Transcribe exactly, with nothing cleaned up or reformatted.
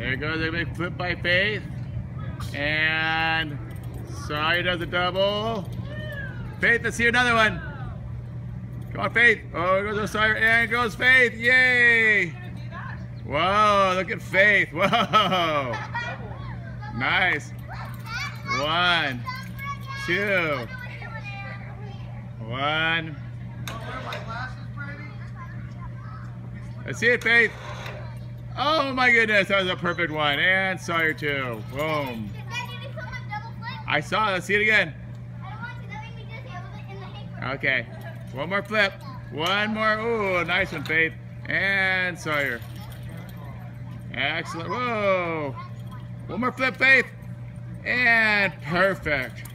There goes a big flip by Faith. And Sawyer does a double. Faith, let's see another one. Come on, Faith. Oh, here goes Sawyer, and goes Faith. Yay! Whoa, look at Faith. Whoa. Nice. One, two. One. Let's see it, Faith. Oh my goodness, that was a perfect one. And Sawyer too. Boom. I saw it. Let's see it again. Okay. One more flip. One more. Ooh, nice one, Faith. And Sawyer. Excellent. Whoa. One more flip, Faith. And perfect.